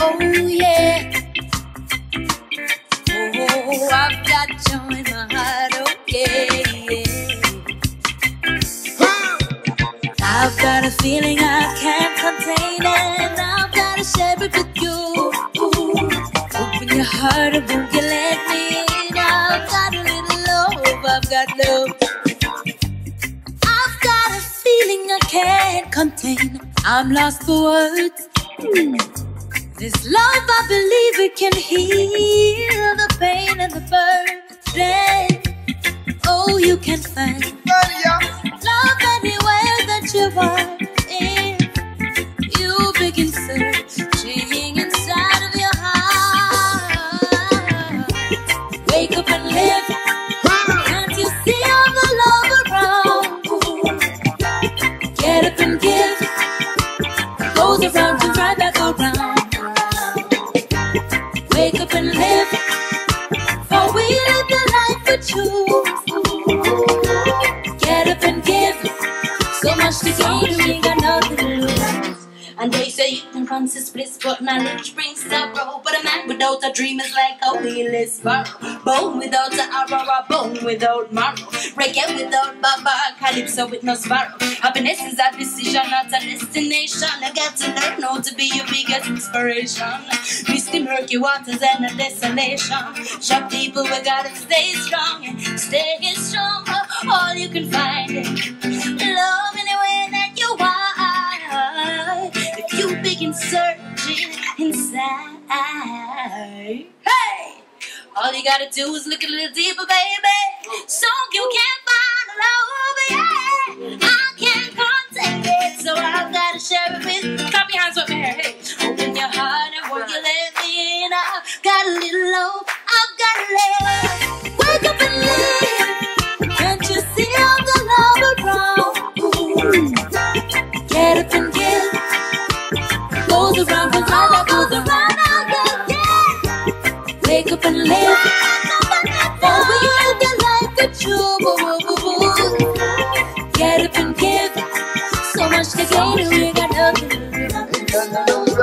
Oh yeah. Oh, I've got joy in my heart. Oh yeah. I've got a feeling I can't contain, and I've got to share it with you. Open your heart and won't you let me in? I've got a little love, I've got love. I've got a feeling I can't contain. I'm lost for words. This love, I believe it can heal the pain and the burden. Oh, you can find love anywhere that you are. If you begin searching inside of your heart, wake up and live. Can't you see all the love around? Get up and give. Goes around and right back around. Wake up and live, for we live the life we choose. Get up and give, so much to gain, we got nothing to lose. And they say you can consist bliss, but knowledge brings sorrow. But a man without a dream is like a wheelless sparrow. Bone without an arrow, a bone without marrow. Reggae without baba, calypso with no sparrow. Happiness is a decision, not a destination. I got to learn how to be your biggest inspiration. Misty murky waters and a desolation. Shock people, we gotta stay strong. Stay strong, all you can find it. Love anywhere that you are. If you begin searching inside, hey, all you gotta do is look a little deeper, baby, so you can find love. Yeah, I can't contain it, so I've gotta share it with. Clap your hands up here, hey. Open your heart and won't you let me in? I've got a little love, I've got a love. Wake up and live. Can't you see all the love around? Get up and give. Goes around, goes round, goes around again. Wake up and live. For we live the life that you. Get up and give. So much to gain, we got nothing to lose.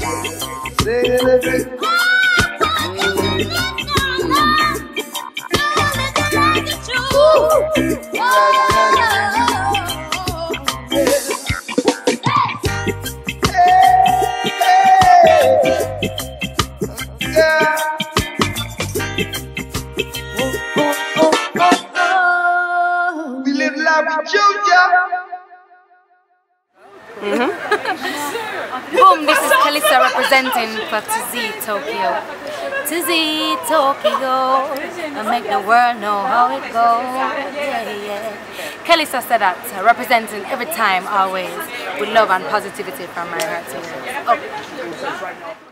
Boom, this is Kelissa representing for T.O.K.Y.O. T.O.K.Y.O. and make the world know how it goes. Yeah, yeah. Kelissa said that, representing every time, always, with love and positivity from my heart to yours. Oh.